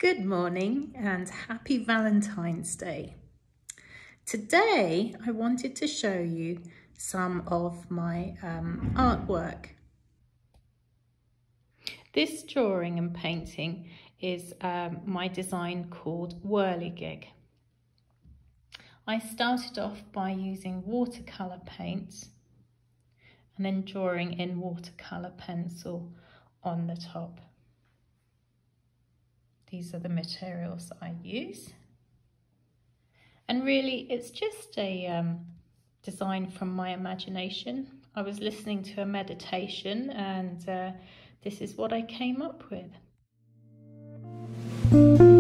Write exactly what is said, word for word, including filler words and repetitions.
Good morning and happy Valentine's Day. Today I wanted to show you some of my um, artwork. This drawing and painting is um, my design called Whirligig. I started off by using watercolour paints and then drawing in watercolour pencil on the top. These are the materials that I use. And really, it's just a um, design from my imagination. I was listening to a meditation and uh, this is what I came up with.